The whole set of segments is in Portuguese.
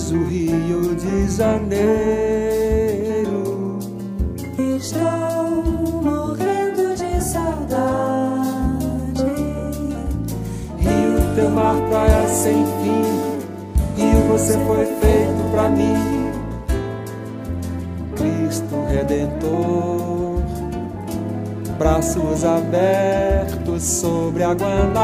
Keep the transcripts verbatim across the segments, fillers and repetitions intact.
mais o Rio de Janeiro. Estou morrendo de saudade. Rio, teu mar, praia sem fim. Rio, você foi feito pra mim. Cristo Redentor, braços abertos sobre a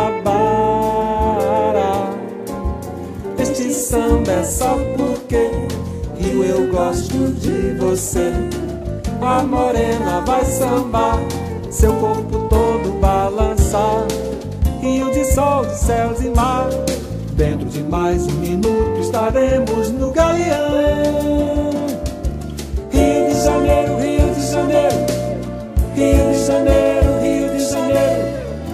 Guanabara. Este samba é só porque Rio, eu gosto de você. A morena vai sambar, seu corpo todo balançar. Rio de sol, de céus e mar. Dentro de mais um minuto estaremos no galeão. Rio de Janeiro, Rio de Janeiro, Rio de Janeiro, Rio de Janeiro.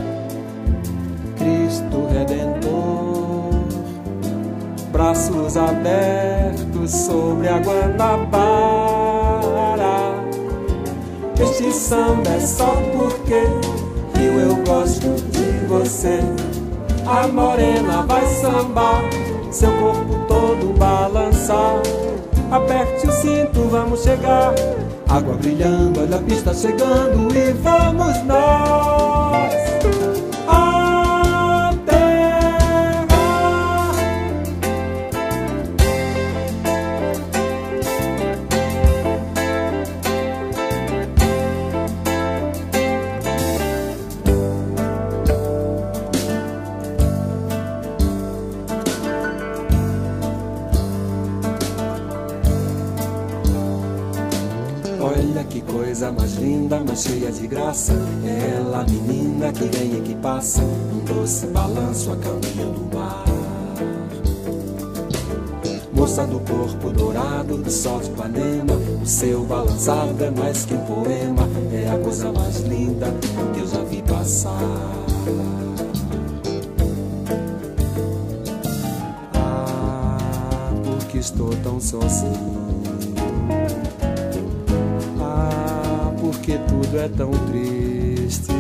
Cristo Redentor, braços abertos sobre a Guanabara. Este samba é só porque Rio, eu gosto de você. A morena vai sambar, seu corpo todo balançar. Aperte o cinto, vamos chegar. Água brilhando, olha a pista chegando. E vamos nós à terra. Olha que coisa mais linda, mais cheia de graça. É ela, menina, que vem e que passa, um doce balanço a caminho do mar. Moça do corpo dourado, do sol de Ipanema, o seu balançado é mais que um poema. É a coisa mais linda que eu já vi passar. Ah, porque estou tão sozinho. Porque tudo é tão triste.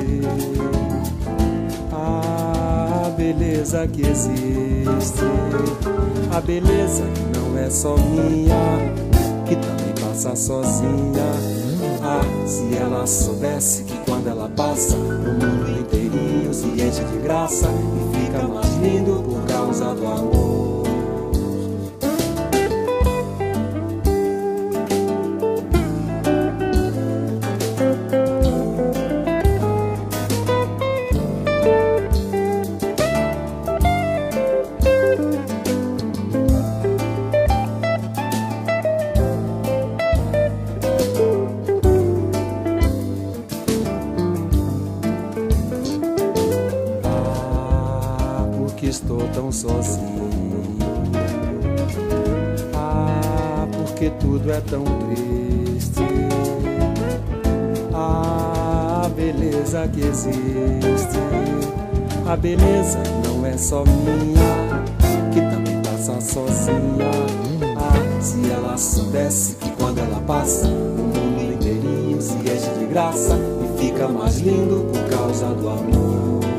A beleza que existe, a beleza que não é só minha, que também passa sozinha. Ah, se ela soubesse que quando ela passa, o mundo inteirinho se enche de graça e fica mais lindo por causa do amor. Estou tão sozinho. Ah, porque tudo é tão triste. Ah, a beleza que existe, a beleza não é só minha, que também passa sozinha. Ah, se ela soubesse que quando ela passa, o mundo inteirinho se enche de graça e fica mais lindo por causa do amor.